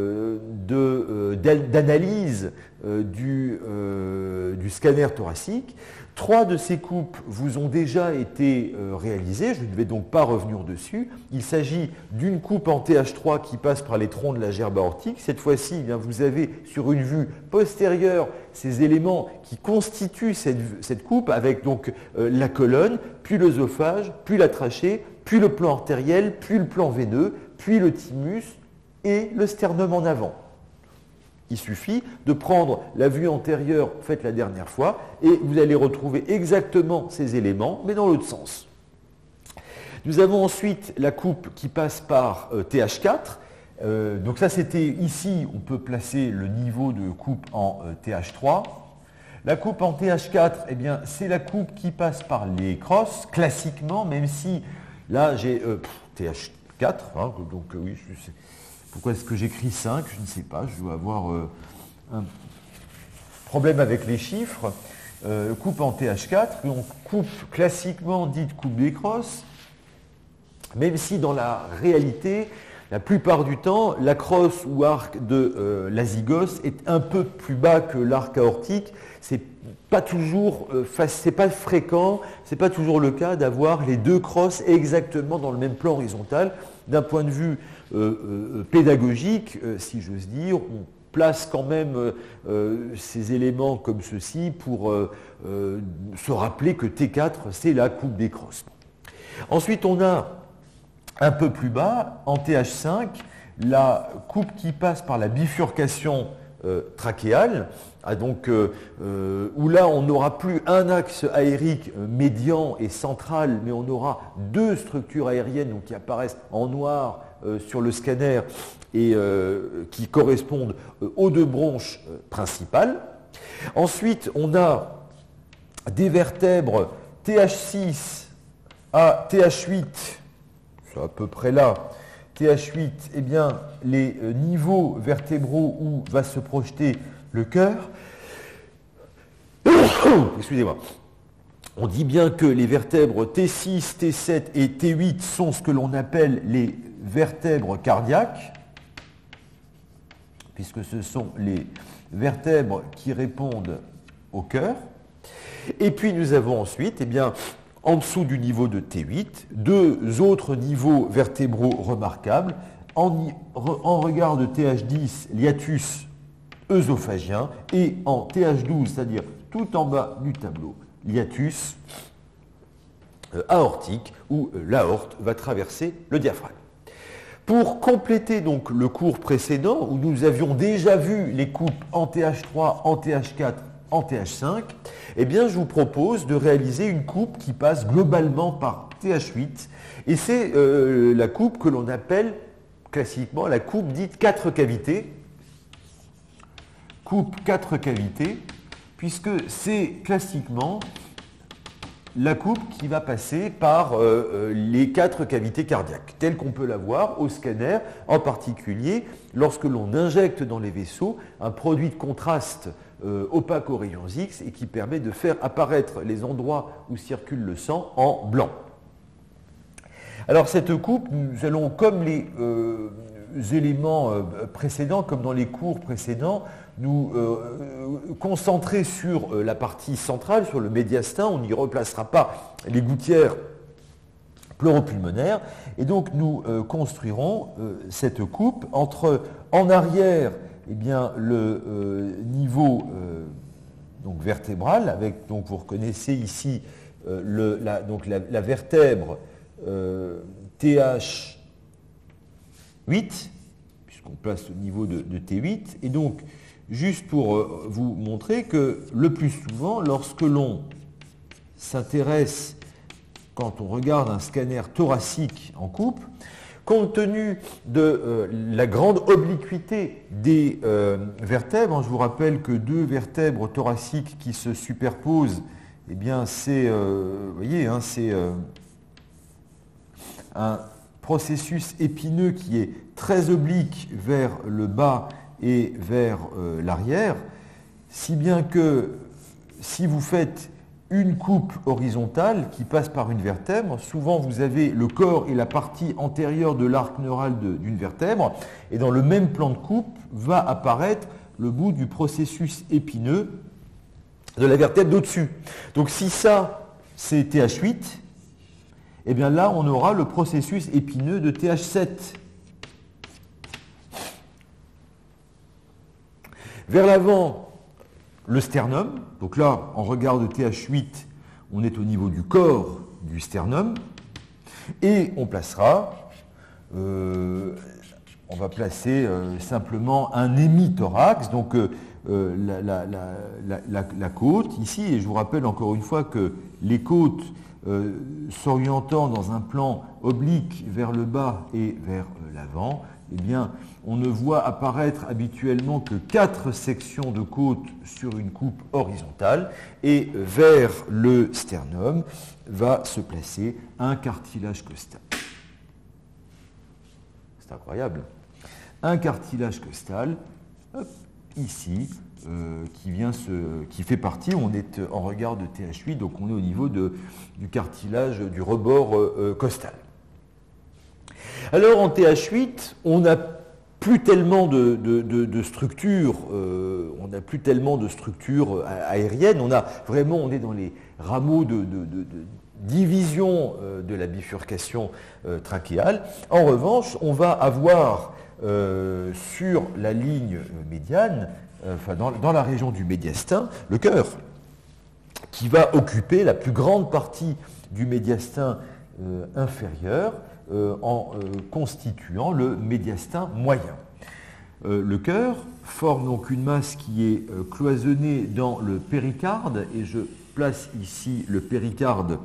d'analyse du scanner thoracique. 3 de ces coupes vous ont déjà été réalisées, je ne vais donc pas revenir dessus. Il s'agit d'une coupe en TH3 qui passe par les troncs de la gerbe aortique. Cette fois-ci, eh bien, vous avez sur une vue postérieure ces éléments qui constituent cette coupe avec donc la colonne, puis l'œsophage, puis la trachée, puis le plan artériel, puis le plan veineux, puis le thymus et le sternum en avant. Il suffit de prendre la vue antérieure faite la dernière fois et vous allez retrouver exactement ces éléments, mais dans l'autre sens. Nous avons ensuite la coupe qui passe par TH4. Donc ça, c'était ici, on peut placer le niveau de coupe en TH3. La coupe en TH4, eh bien, c'est la coupe qui passe par les crosses, classiquement, même si là, j'ai TH4, hein, donc oui, je sais. Pourquoi est-ce que j'écris 5? Je ne sais pas, je dois avoir un problème avec les chiffres. Coupe en TH4, donc coupe classiquement dite coupe des crosses, même si dans la réalité, la plupart du temps, la crosse ou arc de l'azygos est un peu plus bas que l'arc aortique. C'est pas toujours, c'est pas fréquent, c'est pas toujours le cas d'avoir les deux crosses exactement dans le même plan horizontal. D'un point de vue pédagogique, si j'ose dire, on place quand même ces éléments comme ceci pour se rappeler que T4, c'est la coupe des crosses. Ensuite, on a un peu plus bas, en TH5, la coupe qui passe par la bifurcation trachéale, où là on n'aura plus un axe aérique médian et central, mais on aura deux structures aériennes donc, qui apparaissent en noir sur le scanner et qui correspondent aux deux bronches principales. Ensuite, on a des vertèbres TH6 à TH8, c'est à peu près là. TH8, eh bien, les niveaux vertébraux où va se projeter le cœur. Excusez-moi. On dit bien que les vertèbres T6, T7 et T8 sont ce que l'on appelle les vertèbres cardiaques, puisque ce sont les vertèbres qui répondent au cœur. Et puis nous avons ensuite, eh bien, en dessous du niveau de T8, deux autres niveaux vertébraux remarquables. En regard de TH10, l'hiatus œsophagien, et en TH12, c'est-à-dire tout en bas du tableau, l'hiatus aortique, où l'aorte va traverser le diaphragme. Pour compléter donc le cours précédent, où nous avions déjà vu les coupes en TH3, en TH4, en TH5, eh bien, je vous propose de réaliser une coupe qui passe globalement par TH8, et c'est la coupe que l'on appelle classiquement la coupe dite 4 cavités, coupe 4 cavités, puisque c'est classiquement la coupe qui va passer par les 4 cavités cardiaques, telles qu'on peut la voir au scanner, en particulier lorsque l'on injecte dans les vaisseaux un produit de contraste opaque aux rayons X et qui permet de faire apparaître les endroits où circule le sang en blanc. Alors cette coupe, nous allons, comme les éléments précédents, comme dans les cours précédents, nous concentrer sur la partie centrale, sur le médiastin. On n'y replacera pas les gouttières pleuropulmonaires. Et donc nous construirons cette coupe entre, en arrière, eh bien, le niveau donc vertébral, avec, donc, vous reconnaissez ici la vertèbre TH8, puisqu'on place au niveau de T8, et donc juste pour vous montrer que le plus souvent, lorsque l'on s'intéresse, quand on regarde un scanner thoracique en coupe, compte tenu de la grande obliquité des vertèbres, je vous rappelle que 2 vertèbres thoraciques qui se superposent, eh bien c'est, vous voyez, hein, c'est un processus épineux qui est très oblique vers le bas et vers l'arrière, si bien que si vous faites une coupe horizontale qui passe par une vertèbre, souvent vous avez le corps et la partie antérieure de l'arc neural d'une vertèbre, et dans le même plan de coupe va apparaître le bout du processus épineux de la vertèbre d'au-dessus. Donc si ça c'est TH8, et bien là on aura le processus épineux de TH7. Vers l'avant, le sternum. Donc là, en regard de TH8, on est au niveau du corps du sternum. Et on placera, on va placer simplement un hémithorax, donc la côte ici. Et je vous rappelle encore une fois que les côtes s'orientant dans un plan oblique vers le bas et vers l'avant, eh bien, on ne voit apparaître habituellement que 4 sections de côte sur une coupe horizontale, et vers le sternum va se placer un cartilage costal. C'est incroyable. Un cartilage costal, hop, ici, qui fait partie, on est en regard de TH8, donc on est au niveau du cartilage du rebord costal. Alors en TH8, on n'a plus tellement de structures, on n'a plus tellement de structures aériennes, on est dans les rameaux de division de la bifurcation trachéale. En revanche, on va avoir sur la ligne médiane, dans la région du médiastin, le cœur, qui va occuper la plus grande partie du médiastin inférieur, en constituant le médiastin moyen. Le cœur forme donc une masse qui est cloisonnée dans le péricarde, et je place ici le péricarde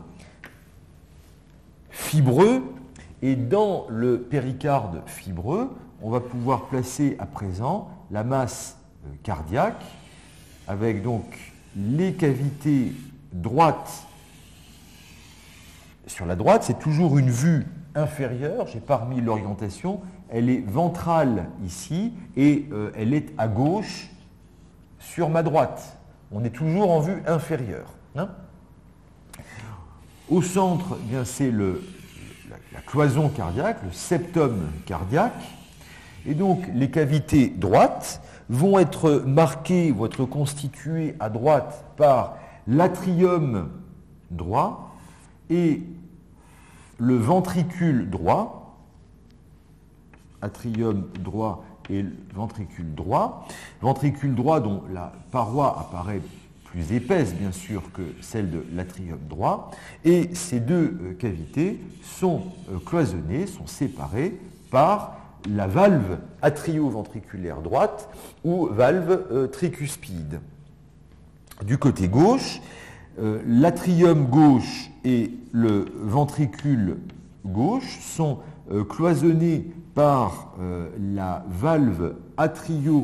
fibreux, et dans le péricarde fibreux, on va pouvoir placer à présent la masse cardiaque, avec donc les cavités droites. Sur la droite, c'est toujours une vue inférieure, j'ai pas remis l'orientation, elle est ventrale ici, et elle est à gauche sur ma droite. On est toujours en vue inférieure. Hein. Au centre, eh bien, c'est la cloison cardiaque, le septum cardiaque, et donc les cavités droites vont être marquées, vont être constituées à droite par l'atrium droit et le ventricule droit, atrium droit et le ventricule droit dont la paroi apparaît plus épaisse bien sûr que celle de l'atrium droit, et ces 2 cavités sont cloisonnées, sont séparées par la valve atrio-ventriculaire droite ou valve tricuspide. Du côté gauche, l'atrium gauche et le ventricule gauche sont cloisonnés par la valve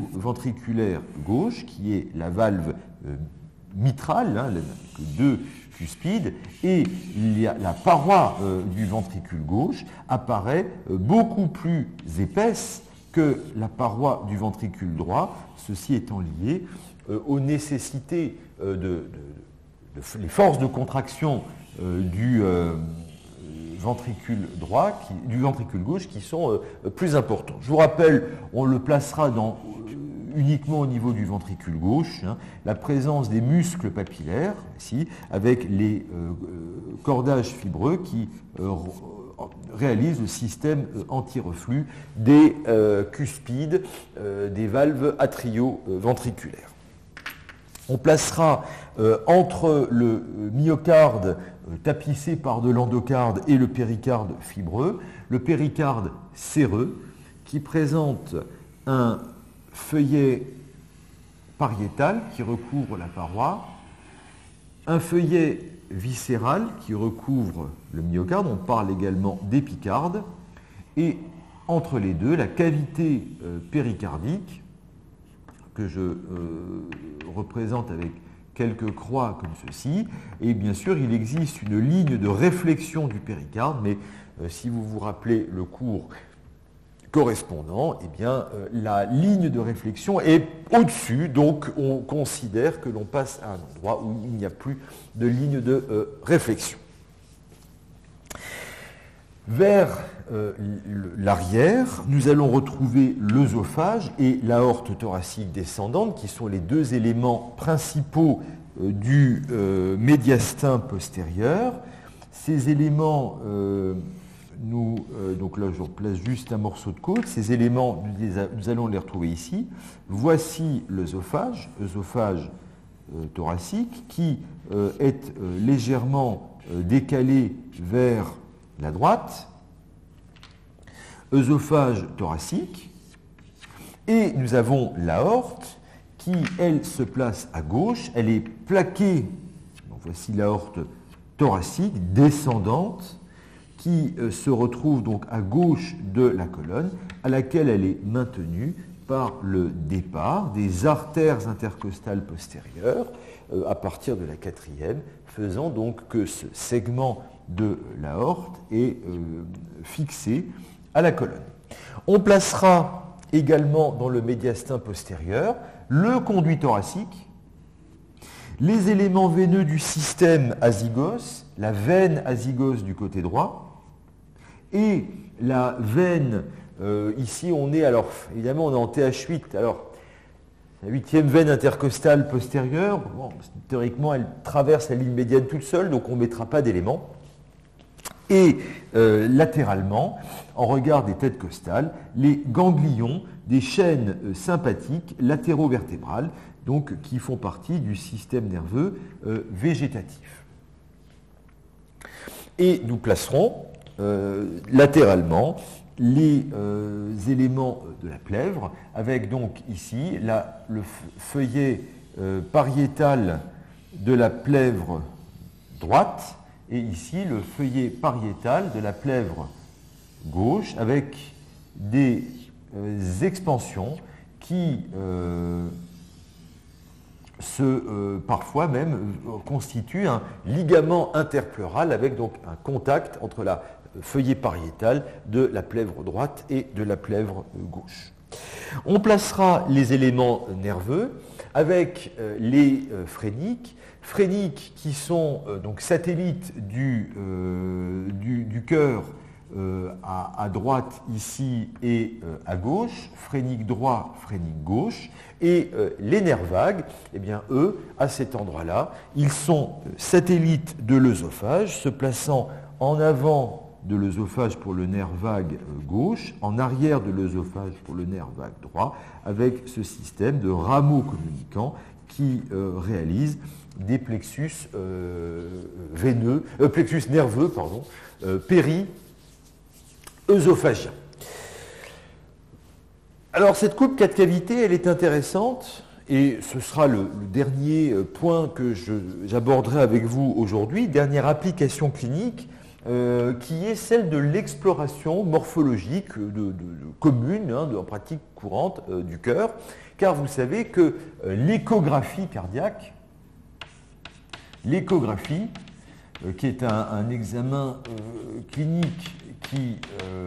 atrio-ventriculaire gauche, qui est la valve mitrale, hein, que 2 cuspide, et la paroi du ventricule gauche apparaît beaucoup plus épaisse que la paroi du ventricule droit, ceci étant lié aux nécessités les forces de contraction du ventricule droit, du ventricule gauche qui sont plus importantes. Je vous rappelle, on le placera uniquement au niveau du ventricule gauche, la présence des muscles papillaires, ici, avec les cordages fibreux qui réalisent le système anti-reflux des cuspides des valves atrio-ventriculaires. On placera entre le myocarde tapissé par de l'endocarde et le péricarde fibreux, le péricarde séreux qui présente un feuillet pariétal qui recouvre la paroi, un feuillet viscéral qui recouvre le myocarde, on parle également d'épicarde, et entre les deux, la cavité péricardique, que je représente avec quelques croix comme ceci, et bien sûr il existe une ligne de réflexion du péricarde, mais si vous vous rappelez le cours correspondant, eh bien, la ligne de réflexion est au-dessus, donc on considère que l'on passe à un endroit où il n'y a plus de ligne de réflexion. Vers l'arrière, nous allons retrouver l'œsophage et l'aorte thoracique descendante, qui sont les deux éléments principaux du médiastin postérieur. Ces éléments, donc là je replace juste un morceau de côte, ces éléments, nous allons les retrouver ici. Voici l'œsophage, thoracique, qui est légèrement décalé vers la droite, œsophage thoracique, et nous avons l'aorte qui, elle, se place à gauche, elle est plaquée, donc voici l'aorte thoracique descendante, qui se retrouve donc à gauche de la colonne, à laquelle elle est maintenue par le départ des artères intercostales postérieures, à partir de la quatrième, faisant donc que ce segment de l'aorte est fixé à la colonne. On placera également dans le médiastin postérieur le conduit thoracique, les éléments veineux du système azygos, la veine azygos du côté droit, et la veine, ici on est, alors évidemment on est en TH8, alors la huitième veine intercostale postérieure, bon, théoriquement elle traverse la ligne médiane toute seule, donc on ne mettra pas d'éléments. Et latéralement, en regard des têtes costales, les ganglions des chaînes sympathiques latérovertébrales, donc qui font partie du système nerveux végétatif. Et nous placerons latéralement les éléments de la plèvre, avec donc ici le feuillet pariétal de la plèvre droite, et ici le feuillet pariétal de la plèvre gauche, avec des expansions qui parfois même constituent un ligament interpleural, avec donc un contact entre la feuillet pariétal de la plèvre droite et de la plèvre gauche. On placera les éléments nerveux avec les phréniques qui sont donc satellites du cœur à droite ici et à gauche, phrénique droit, phrénique gauche, et les nerfs vagues, eh bien eux, à cet endroit-là, ils sont satellites de l'œsophage, se plaçant en avant de l'œsophage pour le nerf vague gauche, en arrière de l'œsophage pour le nerf vague droit, avec ce système de rameaux communicants qui réalise des plexus nerveux péri-œsophagiens. Alors cette coupe 4 cavités, elle est intéressante, et ce sera le dernier point que j'aborderai avec vous aujourd'hui, dernière application clinique, qui est celle de l'exploration morphologique commune, en pratique courante du cœur, car vous savez que l'échographie cardiaque, qui est un examen clinique qui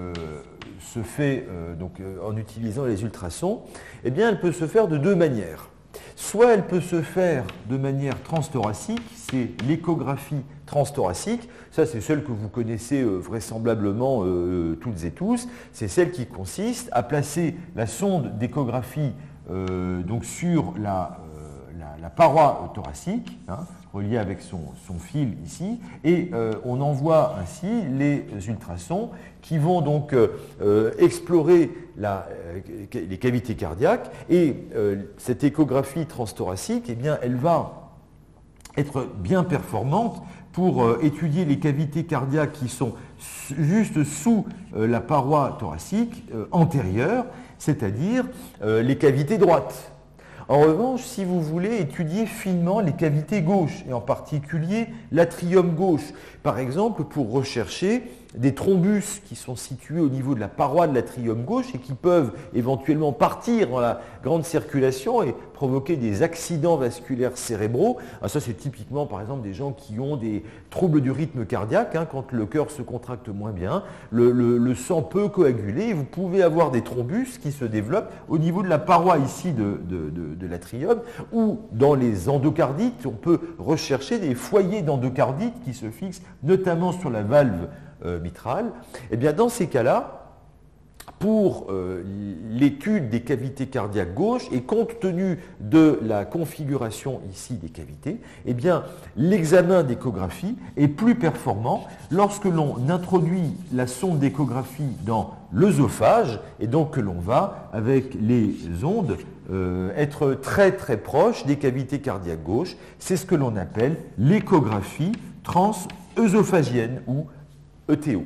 se fait en utilisant les ultrasons, eh bien, elle peut se faire de deux manières. Soit elle peut se faire de manière transthoracique, c'est l'échographie transthoracique. Ça, c'est celle que vous connaissez vraisemblablement toutes et tous. C'est celle qui consiste à placer la sonde d'échographie donc sur la paroi thoracique, hein, reliée avec son fil ici, et on envoie ainsi les ultrasons qui vont donc explorer les cavités cardiaques, et cette échographie transthoracique, eh bien, elle va être bien performante pour étudier les cavités cardiaques qui sont juste sous la paroi thoracique antérieure, c'est-à-dire les cavités droites. En revanche, si vous voulez étudier finement les cavités gauches, et en particulier l'atrium gauche, par exemple pour rechercher des thrombus qui sont situés au niveau de la paroi de l'atrium gauche et qui peuvent éventuellement partir dans la grande circulation et provoquer des accidents vasculaires cérébraux. Alors ça, c'est typiquement, par exemple, des gens qui ont des troubles du rythme cardiaque, hein, quand le cœur se contracte moins bien, le sang peut coaguler et vous pouvez avoir des thrombus qui se développent au niveau de la paroi ici de l'atrium, ou dans les endocardites, on peut rechercher des foyers d'endocardite qui se fixent notamment sur la valve mitrale. Et bien dans ces cas-là, pour l'étude des cavités cardiaques gauches et compte tenu de la configuration ici des cavités, eh bien l'examen d'échographie est plus performant lorsque l'on introduit la sonde d'échographie dans l'œsophage et donc que l'on va avec les ondes être très très proche des cavités cardiaques gauches. C'est ce que l'on appelle l'échographie transœsophagienne ou ETO.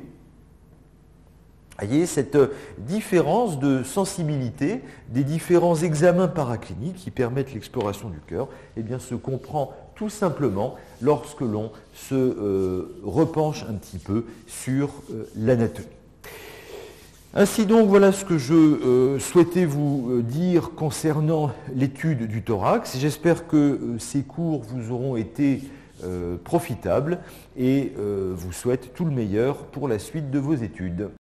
Vous voyez cette différence de sensibilité des différents examens paracliniques qui permettent l'exploration du cœur, eh bien, se comprend tout simplement lorsque l'on se repenche un petit peu sur l'anatomie. Ainsi donc, voilà ce que je souhaitais vous dire concernant l'étude du thorax. J'espère que ces cours vous auront été profitables et vous souhaite tout le meilleur pour la suite de vos études.